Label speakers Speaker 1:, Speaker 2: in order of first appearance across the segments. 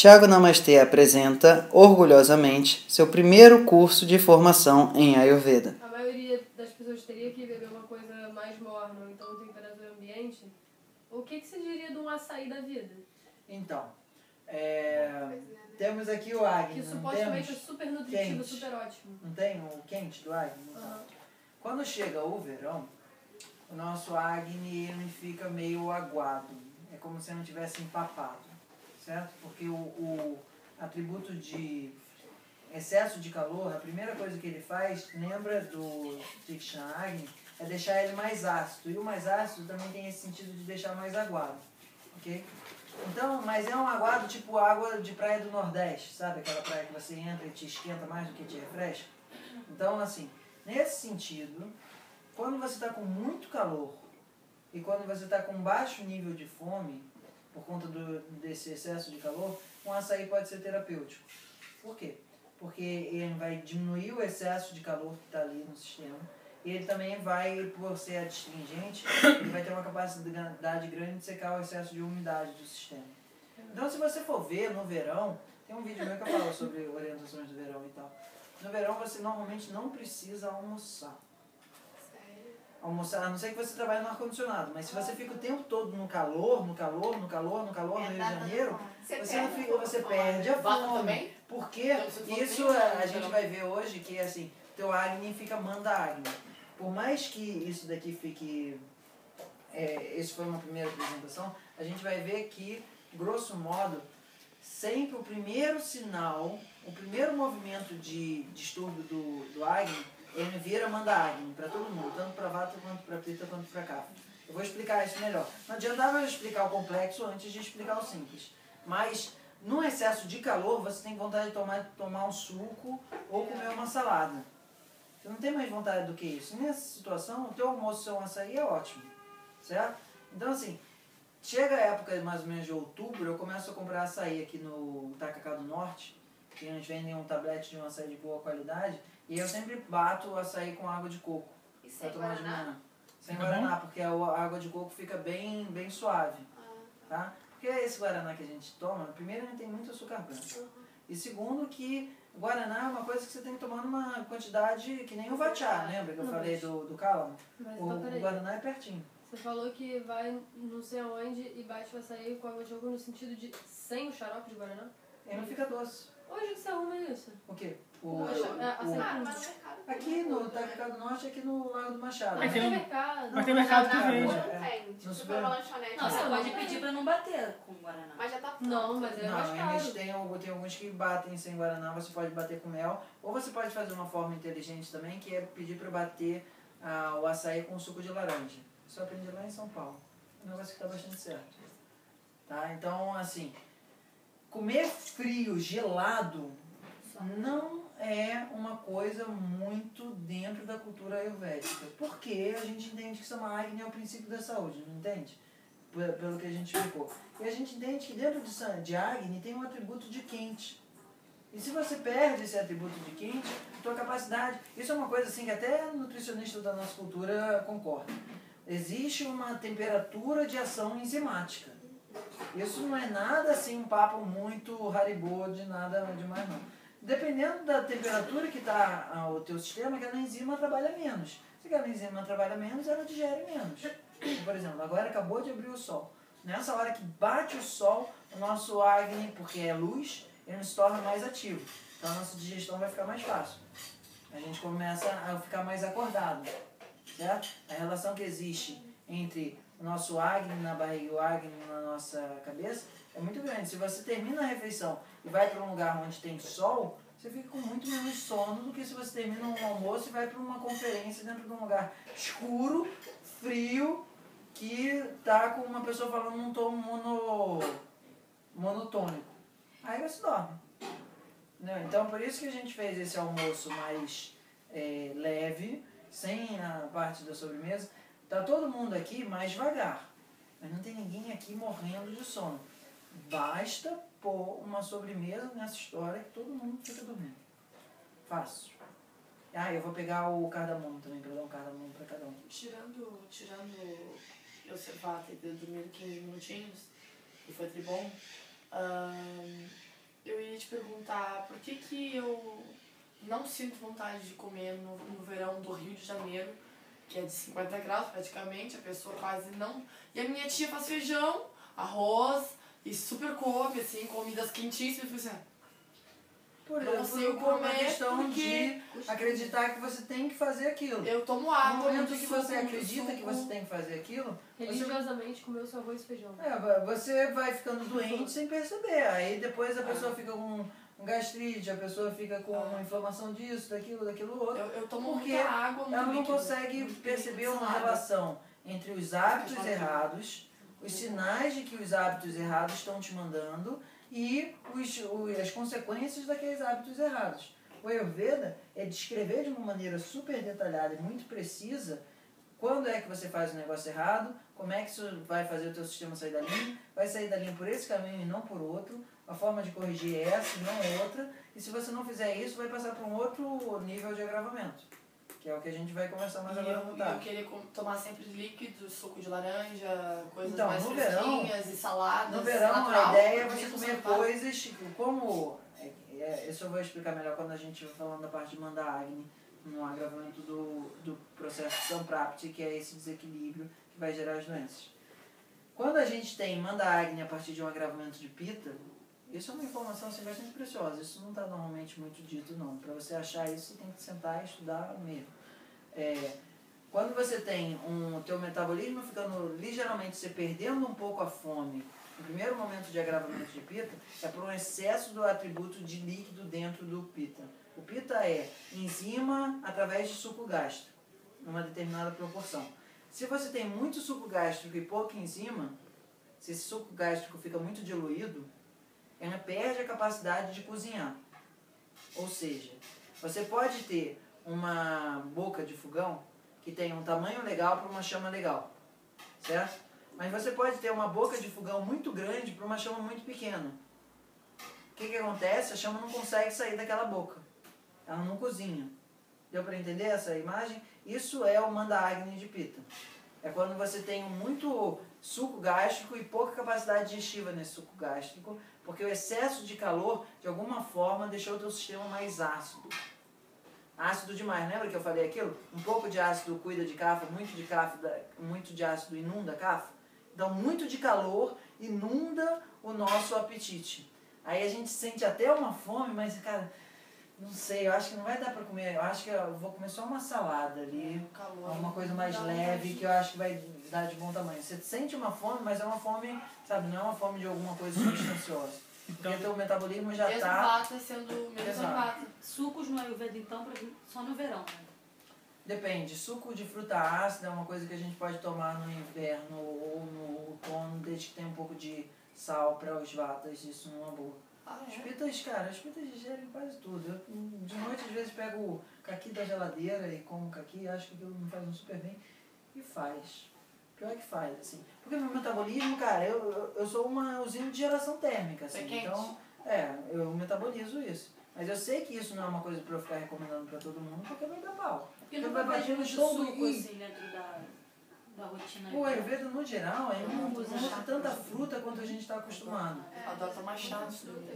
Speaker 1: Tiago Namastê apresenta, orgulhosamente, seu primeiro curso de formação em Ayurveda.
Speaker 2: A maioria das pessoas teria que beber uma coisa mais morna, então temperatura ambiente. O que você diria de um açaí da vida?
Speaker 1: Então, temos aqui o Agni,
Speaker 2: Que
Speaker 1: não
Speaker 2: supostamente
Speaker 1: temos?
Speaker 2: é super nutritivo,
Speaker 1: Quente.
Speaker 2: super ótimo.
Speaker 1: Não tem o quente do Agni? Então. Quando chega o verão, o nosso Agni ele fica meio aguado. É como se não tivesse empapado, certo? Porque o atributo de excesso de calor, a primeira coisa que ele faz, lembra do Tikshna Agni, é deixar ele mais ácido. E o mais ácido também tem esse sentido de deixar mais aguado, ok? Então, mas é um aguado tipo água de praia do Nordeste, sabe? Aquela praia que você entra e te esquenta mais do que te refresca. Então, assim, nesse sentido, quando você está com muito calor e quando você está com baixo nível de fome, por conta desse excesso de calor, um açaí pode ser terapêutico. Por quê? Porque ele vai diminuir o excesso de calor que está ali no sistema. E ele também vai, por ser adstringente, ele vai ter uma capacidade grande de secar o excesso de umidade do sistema. Então, se você for ver no verão, tem um vídeo meu que eu falo sobre orientações do verão e tal. No verão, você normalmente não precisa almoçar. Almoçar, a não ser que você trabalhe no ar-condicionado, mas se você fica o tempo todo no calor, no Rio de Janeiro, você perde a fome. Porque isso a gente vai ver hoje que assim, teu Agni fica manda Agni. Por mais que isso daqui fique, isso foi uma primeira apresentação, a gente vai ver que, grosso modo, sempre o primeiro sinal, o primeiro movimento de distúrbio do Agni, ele vira manda Agni para todo mundo, tanto para Vata quanto para Pitta quanto para Kapha. Eu vou explicar isso melhor. Não adiantava eu explicar o complexo antes de explicar o simples. Mas, num excesso de calor, você tem vontade de tomar um suco ou comer uma salada. Você não tem mais vontade do que isso. Nessa situação, o teu almoço, seu açaí é ótimo. Certo? Então, assim, chega a época mais ou menos de outubro, eu começo a comprar açaí aqui no Tacacá do Norte, que eles vendem um tablete de um açaí de boa qualidade, e eu sempre bato o açaí com água de coco.
Speaker 3: E sem
Speaker 1: tomar de
Speaker 3: guaraná?
Speaker 1: manhã. Sem guaraná, porque a água de coco fica bem suave. Tá? Porque esse guaraná que a gente toma, primeiro, ele tem muito açúcar branco. E segundo, que guaraná é uma coisa que você tem que tomar numa quantidade que nem o vatá, lembra que eu falei do cálamo? O guaraná é pertinho.
Speaker 2: Você falou que vai não sei aonde e bate o açaí com água de coco no sentido de sem o xarope de guaraná?
Speaker 1: Ele não fica doce.
Speaker 2: Onde que você arruma isso?
Speaker 1: O quê? Aqui no Tacacá do Norte, aqui no Lago do Machado.
Speaker 2: Mas tem mercado.
Speaker 4: Mas tem mercado que vende.
Speaker 3: No supermercado.
Speaker 5: Não, você pode pedir pra não bater com Guaraná.
Speaker 3: Mas já tá pronto.
Speaker 2: Não, mas é mais caro.
Speaker 1: Eles tem alguns que batem sem Guaraná, você pode bater com mel. Ou você pode fazer uma forma inteligente também, que é pedir para bater o açaí com suco de laranja. Isso eu aprendi lá em São Paulo. É um negócio que está bastante certo. Tá? Então, assim, comer frio, gelado, não é uma coisa muito dentro da cultura ayurvédica. Porque a gente entende que Samagni é o princípio da saúde, não entende? Pelo que a gente explicou. E a gente entende que dentro de Agni tem um atributo de quente. E se você perde esse atributo de quente, a tua capacidade... Isso é uma coisa assim que até nutricionista da nossa cultura concorda. Existe uma temperatura de ação enzimática. Isso não é nada assim, um papo muito haribô de nada demais não. Dependendo da temperatura que está o teu sistema, aquela enzima trabalha menos. Se aquela enzima trabalha menos, ela digere menos. Então, por exemplo, agora acabou de abrir o sol. Nessa hora que bate o sol, o nosso Agni, porque é luz, ele se torna mais ativo. Então a nossa digestão vai ficar mais fácil. A gente começa a ficar mais acordado. Certo? A relação que existe entre o nosso Agni na barriga e o Agni na nossa cabeça é muito grande. Se você termina a refeição e vai para um lugar onde tem sol, você fica com muito menos sono do que se você termina um almoço e vai para uma conferência dentro de um lugar escuro, frio, que está com uma pessoa falando num tom monotônico. Aí você dorme. Então, por isso que a gente fez esse almoço mais leve, sem a parte da sobremesa. Tá todo mundo aqui mais devagar, mas não tem ninguém aqui morrendo de sono. Basta pôr uma sobremesa nessa história que todo mundo fica dormindo. Fácil. Eu vou pegar o cardamomo também, para dar um cardamomo para cada um.
Speaker 5: Tirando eu Vata e ter dormido 15 minutinhos, e foi tribom,
Speaker 4: por que eu não sinto vontade de comer no verão do Rio de Janeiro, que é de 50 graus praticamente, a pessoa quase não... E a minha tia faz feijão, arroz, e super come, assim, comidas quentíssimas, e eu falei assim,
Speaker 1: Por uma questão de acreditar que você tem que fazer aquilo.
Speaker 4: eu tomo água,
Speaker 1: no momento que você acredita que você tem que fazer aquilo,
Speaker 2: Religiosamente comeu seu arroz e feijão.
Speaker 1: você vai ficando doente sem perceber. Aí depois a pessoa fica com gastrite, a pessoa fica com inflamação disso, daquilo outro.
Speaker 4: Eu tomo
Speaker 1: porque
Speaker 4: muita água, muito
Speaker 1: ela não
Speaker 4: líquido,
Speaker 1: consegue perceber uma
Speaker 4: salada.
Speaker 1: relação entre os hábitos errados, os sinais de que os hábitos errados estão te mandando e as consequências daqueles hábitos errados. O Ayurveda é descrever de uma maneira super detalhada e muito precisa quando é que você faz o negócio errado, como é que isso vai fazer o teu sistema sair da linha, vai sair da linha por esse caminho e não por outro, a forma de corrigir é essa e não outra, e se você não fizer isso, vai passar para um outro nível de agravamento, que é o que a gente vai conversar mais agora no
Speaker 4: Eu
Speaker 1: tarde.
Speaker 4: queria tomar sempre líquidos, suco de laranja, coisas
Speaker 1: Então,
Speaker 4: mais
Speaker 1: no
Speaker 4: fresquinhas e saladas.
Speaker 1: No verão,
Speaker 4: natural,
Speaker 1: a ideia é
Speaker 4: pra
Speaker 1: você
Speaker 4: mim,
Speaker 1: comer
Speaker 4: saudável.
Speaker 1: coisas, tipo, como... Isso eu vou explicar melhor quando a gente estiver falando da parte de Manda Agni, no agravamento do processo de Samprapti, que é esse desequilíbrio que vai gerar as doenças. Quando a gente tem Manda Agni a partir de um agravamento de Pitta, isso é uma informação assim, bastante preciosa. Isso não está normalmente muito dito, não. Para você achar isso, você tem que sentar e estudar mesmo. Quando você tem o teu metabolismo ficando ligeiramente, você perdendo um pouco a fome, no primeiro momento de agravamento de Pitta, é por um excesso do atributo de líquido dentro do Pitta. O Pitta é enzima através de suco gástrico, numa determinada proporção. Se você tem muito suco gástrico e pouca enzima, se esse suco gástrico fica muito diluído, ela perde a capacidade de cozinhar. Ou seja, você pode ter uma boca de fogão que tem um tamanho legal para uma chama legal, certo? Mas você pode ter uma boca de fogão muito grande para uma chama muito pequena. O que acontece? A chama não consegue sair daquela boca. Ela não cozinha. Deu para entender essa imagem? Isso é o Manda Agni de Pitta. É quando você tem muito suco gástrico e pouca capacidade digestiva nesse suco gástrico, porque o excesso de calor, de alguma forma, deixou o teu sistema mais ácido. Ácido demais, lembra que eu falei aquilo? Um pouco de ácido cuida de cafa, muito de ácido inunda a cafa. Então, muito de calor inunda o nosso apetite. Aí a gente sente até uma fome, mas, cara, não sei, eu acho que não vai dar pra comer. Eu acho que eu vou comer só uma salada ali, uma coisa mais leve, que eu acho que vai dar de bom tamanho. Você sente uma fome, mas é uma fome, sabe, não é uma fome de alguma coisa substanciosa. Porque teu metabolismo já
Speaker 4: mesmo
Speaker 1: tá...
Speaker 4: Vata sendo mesmo
Speaker 1: Exato.
Speaker 4: Vata.
Speaker 5: Sucos no Ayurveda, então, só no verão, né?
Speaker 1: Depende, suco de fruta ácida é uma coisa que a gente pode tomar no inverno ou no outono, desde que tenha um pouco de sal para os vatas, isso não é uma boa. As pitas, cara, as pitas digerem quase tudo. Eu, de noite, às vezes, pego o caqui da geladeira e como caqui, acho que aquilo me faz um super bem. E faz. Pior que faz, assim. Porque meu metabolismo, cara, eu sou uma usina de geração térmica, assim.
Speaker 4: É
Speaker 1: Então, eu metabolizo isso. Mas eu sei que isso não é uma coisa pra eu ficar recomendando pra todo mundo, porque vai dar pau.
Speaker 5: Porque não
Speaker 1: vai
Speaker 5: vai
Speaker 1: bater no
Speaker 5: de
Speaker 1: estômago
Speaker 5: suco,
Speaker 1: e...
Speaker 5: assim, dentro da rotina.
Speaker 1: O Ayurveda, no geral, ele não
Speaker 5: usa
Speaker 1: usa
Speaker 5: chá.
Speaker 1: tanta fruta quanto a gente está acostumado.
Speaker 4: Adoro tomar chá.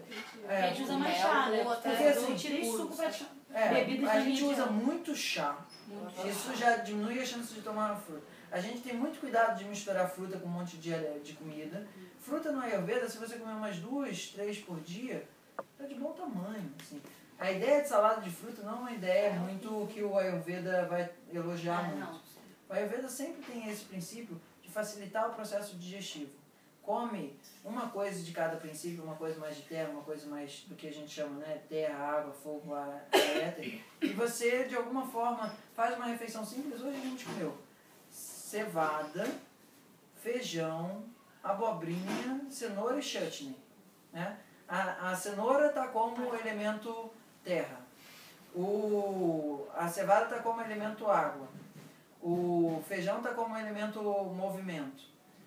Speaker 5: A gente usa mais chá, né?
Speaker 4: Porque,
Speaker 1: assim,
Speaker 5: eu tirei suco pra chá.
Speaker 1: A
Speaker 5: Bebidas
Speaker 1: gente
Speaker 5: de
Speaker 1: usa
Speaker 5: gel.
Speaker 1: muito chá. Isso já diminui a chance de tomar uma fruta. A gente tem muito cuidado de misturar fruta com um monte de comida. Fruta no Ayurveda, se você comer umas 2, 3 por dia, tá de bom tamanho. Assim. A ideia de salada de fruta não é uma ideia muito que o Ayurveda vai elogiar muito.
Speaker 5: Não.
Speaker 1: O Ayurveda sempre tem esse princípio de facilitar o processo digestivo. Come uma coisa de cada princípio, uma coisa mais de terra, uma coisa mais do que a gente chama, né? Terra, água, fogo, ar, éter. E você, de alguma forma, faz uma refeição simples. Hoje a gente comeu cevada, feijão, abobrinha, cenoura e chutney. Né? A cenoura está como elemento terra. A cevada está como elemento água. O feijão está como elemento movimento.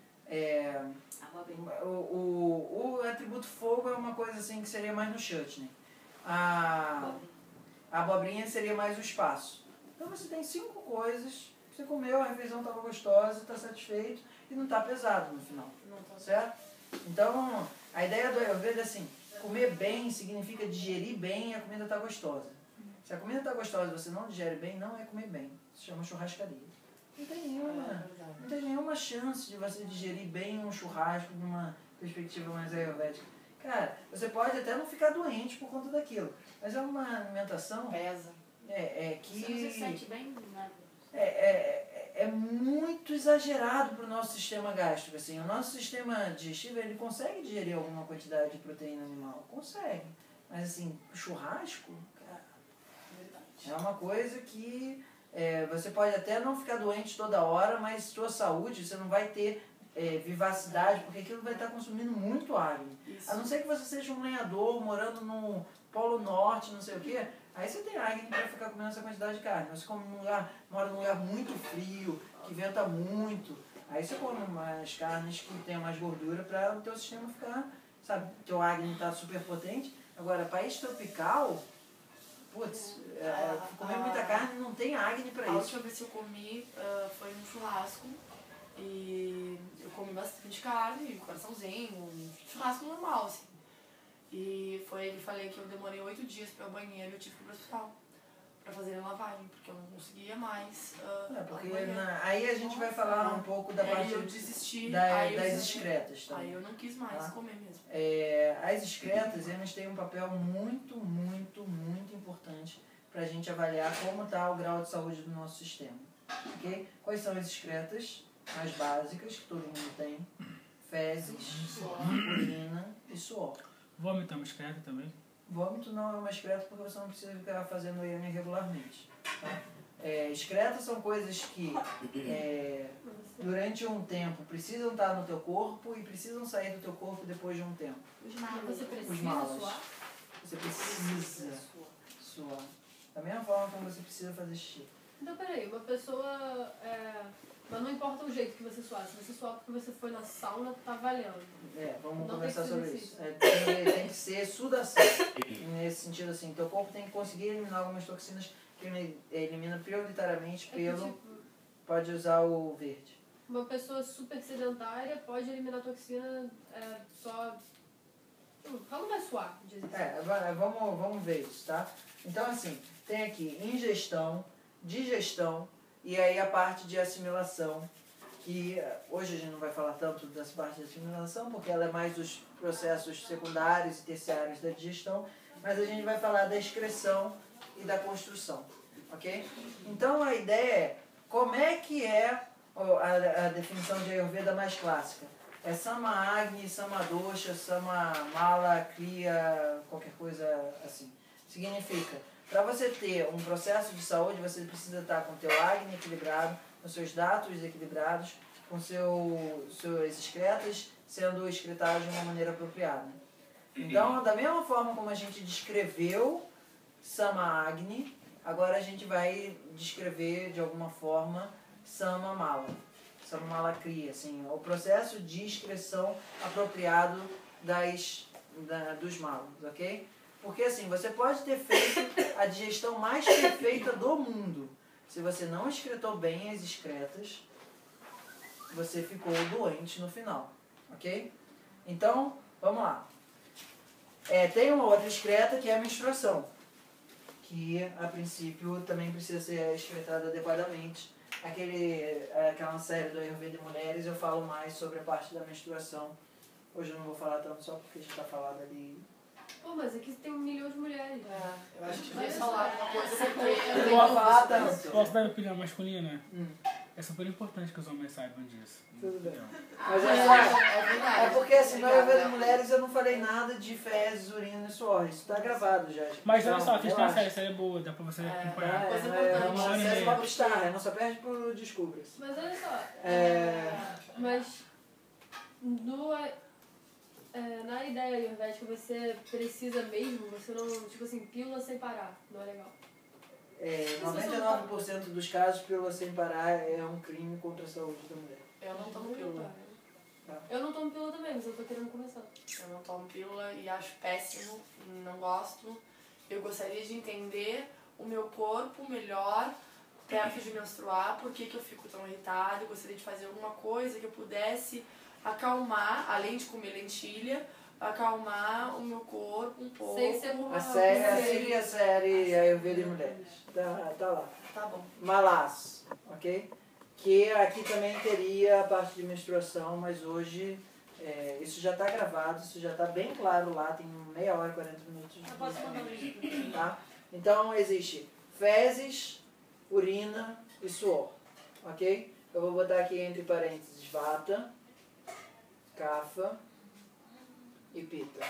Speaker 1: O atributo fogo é uma coisa assim que seria mais no chutney. A abobrinha seria mais o espaço. Então você tem 5 coisas, você comeu, a refeição estava gostosa, está satisfeito e não está pesado no final. Certo? Então, a ideia do Ayurveda é assim, Comer bem significa digerir bem e a comida tá gostosa. Se a comida tá gostosa e você não digere bem, não é comer bem. Se chama churrascaria. Não tem nenhuma chance de você digerir bem um churrasco numa perspectiva mais ayurvédica. Cara, você pode até não ficar doente por conta daquilo, mas é uma alimentação
Speaker 4: Pesa.
Speaker 1: que
Speaker 5: Você não se sente bem? Nada.
Speaker 1: é muito exagerado para o nosso sistema gástrico. Assim. O nosso sistema digestivo ele consegue digerir alguma quantidade de proteína animal, consegue. Mas assim, churrasco, cara, é uma coisa que você pode até não ficar doente toda hora, mas sua saúde, você não vai ter vivacidade, porque aquilo vai estar consumindo muito água. A não ser que você seja um lenhador morando no Polo Norte, não sei o quê, aí você tem água para ficar comendo essa quantidade de carne. Você come mora num lugar muito frio, que venta muito, aí você come umas carnes que tenham mais gordura para o teu sistema ficar, sabe, o teu Agni está super potente. Agora, país tropical, putz, comer muita carne não tem Agni para isso.
Speaker 4: A última vez que eu comi foi num churrasco e eu comi bastante carne, coraçãozinho, um churrasco normal, assim. E foi aí que eu falei que eu demorei 8 dias para ir ao banheiro e eu tive que ir pro hospital para fazer a lavagem, porque eu não conseguia mais.
Speaker 1: Porque aí a gente vai falar um pouco da parte
Speaker 4: eu desisti,
Speaker 1: das excretas também.
Speaker 4: Aí eu não quis mais comer mesmo.
Speaker 1: As excretas, elas têm um papel muito, muito, muito importante para a gente avaliar como está o grau de saúde do nosso sistema. Okay? Quais são as excretas? As básicas, que todo mundo tem: fezes, urina e suor.
Speaker 6: Vômito é uma excreta também?
Speaker 1: Vômito não é uma excreta porque você não precisa ficar fazendo urina regularmente. Tá? Excretas são coisas que durante um tempo precisam estar no teu corpo e precisam sair do teu corpo depois de um tempo.
Speaker 5: Os malas. Você precisa
Speaker 1: Os malas.
Speaker 5: suar?
Speaker 1: Você precisa suar. Da mesma forma como você precisa fazer xixi.
Speaker 2: Então, peraí, uma pessoa... Mas não importa o jeito que você suar. Se você suar porque você foi na sauna, tá valendo.
Speaker 1: Vamos
Speaker 2: não
Speaker 1: conversar sobre
Speaker 2: difícil.
Speaker 1: isso. Tem que ser sudação. Nesse sentido, assim, teu corpo tem que conseguir eliminar algumas toxinas que ele elimina prioritariamente pelo... Pode usar o verde.
Speaker 2: Uma pessoa super sedentária pode eliminar toxina só... Ela não vai suar, de exercício.
Speaker 1: Vamos ver isso, tá? Então, assim, tem aqui ingestão, digestão e aí a parte de assimilação, que hoje a gente não vai falar tanto dessa parte de assimilação, porque ela é mais os processos secundários e terciários da digestão, mas a gente vai falar da excreção e da construção, ok? Então, a ideia é, como é que é a definição de Ayurveda mais clássica? É Sama Agni, Sama Dosha, Sama Mala, Kriya, qualquer coisa assim. Significa, para você ter um processo de saúde, você precisa estar com o teu Agni equilibrado, com seus datos equilibrados, com suas excretas sendo excretadas de uma maneira apropriada. Então, da mesma forma como a gente descreveu Sama Agni, agora a gente vai descrever de alguma forma Sama Mala. Sama Mala Kriya, assim, o processo de excreção apropriado dos malas, ok? Porque assim, você pode ter feito a digestão mais perfeita do mundo. Se você não excretou bem as excretas, você ficou doente no final, ok? Então, vamos lá. Tem uma outra excreta que é a menstruação, que a princípio também precisa ser excretada adequadamente. Aquela série do Ayurveda de Mulheres, eu falo mais sobre a parte da menstruação. Hoje eu não vou falar tanto só porque já está falado ali.
Speaker 2: Pô, mas aqui tem 1 milhão de mulheres.
Speaker 4: Eu acho que devia falar uma coisa porque
Speaker 1: Eu não vou falar tanto.
Speaker 6: Posso dar minha opinião masculina? É super importante que os homens saibam disso.
Speaker 1: Tudo bem.
Speaker 6: Então,
Speaker 1: Mas
Speaker 4: verdade.
Speaker 1: é porque assim, no Ayurveda de Mulheres eu não falei nada de fezes, urina e suor. Isso está gravado já.
Speaker 6: mas olha
Speaker 1: Então,
Speaker 6: só, fiz uma
Speaker 1: relaxa.
Speaker 6: série é boa, dá pra você acompanhar.
Speaker 4: coisa
Speaker 1: É
Speaker 4: importante.
Speaker 1: uma série pra prestar, não só perde pro Descubra-se.
Speaker 2: Mas olha só, mas na ideia ayurvédica você precisa mesmo, você não, tipo assim, pílula sem parar, não é legal.
Speaker 1: 99% dos casos, pílula sem parar é um crime contra a saúde da mulher.
Speaker 4: Eu não tomo pílula.
Speaker 2: Eu não tomo pílula também, mas eu tô querendo começar.
Speaker 4: Eu não tomo pílula e acho péssimo, não gosto. Eu gostaria de entender o meu corpo melhor perto de menstruar, por que eu fico tão irritada. Eu gostaria de fazer alguma coisa que eu pudesse acalmar, além de comer lentilha, acalmar o meu corpo
Speaker 2: Esse é uma...
Speaker 1: A série, a série Ayurveda e Mulheres. Tá lá.
Speaker 4: Tá bom.
Speaker 1: Malas, ok? Que aqui também teria a parte de menstruação, mas hoje isso já está gravado, isso já está bem claro lá, tem meia hora, 40 minutos.
Speaker 5: Eu posso mandar um vídeo.
Speaker 1: Tá? Então existe fezes, urina e suor, ok? Eu vou botar aqui entre parênteses vata, kapha e pitta.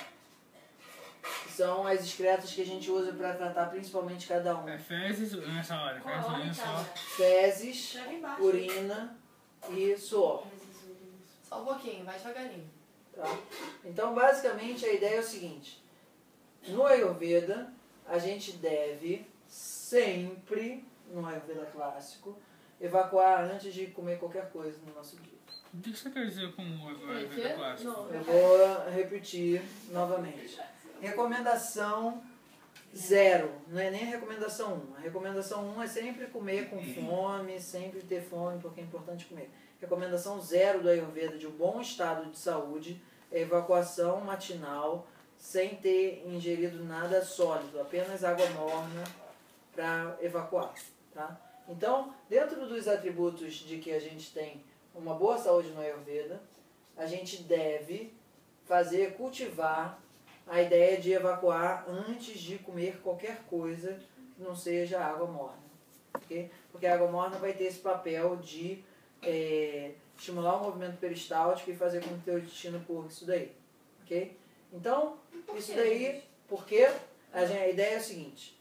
Speaker 1: São as excretas que a gente usa para tratar principalmente cada um.
Speaker 6: É fezes nessa hora, fezes, urina, só.
Speaker 1: Fezes,
Speaker 5: Escreve embaixo.
Speaker 1: urina e suor.
Speaker 4: Só um pouquinho, vai devagarinho.
Speaker 1: Tá? Então, basicamente, a ideia é o seguinte. No Ayurveda, a gente deve sempre, no Ayurveda clássico, evacuar antes de comer qualquer coisa no nosso dia.
Speaker 6: O que você quer dizer com o Ayurveda clássico?
Speaker 1: Eu vou repetir novamente. Recomendação 0, não é nem a recomendação 1. A recomendação 1 é sempre comer com fome, sempre ter fome, porque é importante comer. Recomendação 0 do Ayurveda de um bom estado de saúde é evacuação matinal, sem ter ingerido nada sólido, apenas água morna para evacuar. Tá? Então, dentro dos atributos de que a gente tem uma boa saúde no Ayurveda, a gente deve cultivar a ideia de evacuar antes de comer qualquer coisa que não seja água morna. Okay? Porque a água morna vai ter esse papel de estimular o movimento peristáltico e fazer com que o teu intestino purgue isso daí. Okay? Então, isso daí, porque a ideia é a seguinte,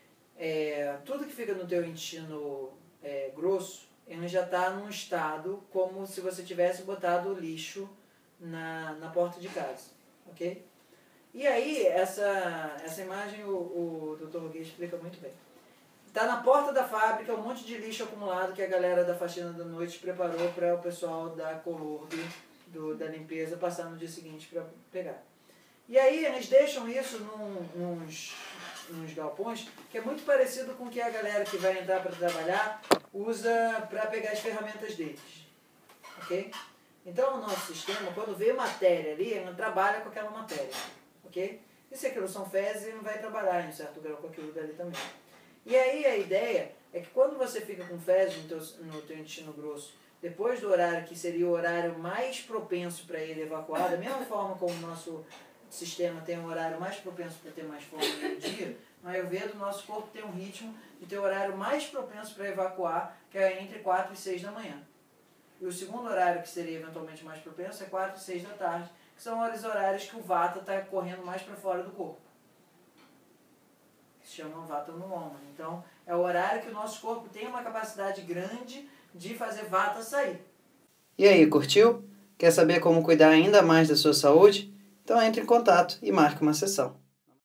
Speaker 1: tudo que fica no teu intestino grosso, ele já está num estado como se você tivesse botado o lixo na porta de casa. Ok? E aí, essa imagem o Dr. Roguet explica muito bem. Está na porta da fábrica um monte de lixo acumulado que a galera da faxina da noite preparou para o pessoal da Colorbe, da limpeza, passar no dia seguinte para pegar. E aí eles deixam isso nos galpões, que é muito parecido com o que a galera que vai entrar para trabalhar usa para pegar as ferramentas deles. Ok? Então o nosso sistema, quando vê matéria ali, ele não trabalha com aquela matéria. Ok? E se aquilo são fezes, ele não vai trabalhar em um certo grau com aquilo dali também. E aí a ideia é que quando você fica com fezes no teu intestino grosso, depois do horário que seria o horário mais propenso para ele evacuar, da mesma forma como o nosso sistema tem um horário mais propenso para ter mais fome no dia, no Ayurveda o nosso corpo tem um ritmo de ter o horário mais propenso para evacuar, que é entre 4 e 6 da manhã. E o segundo horário, que seria eventualmente mais propenso, é 4 e 6 da tarde, que são os horários que o Vata está correndo mais para fora do corpo. Que se chama Vata no Loma. Então, é o horário que o nosso corpo tem uma capacidade grande de fazer Vata sair. E aí, curtiu? Quer saber como cuidar ainda mais da sua saúde? Então entre em contato e marque uma sessão.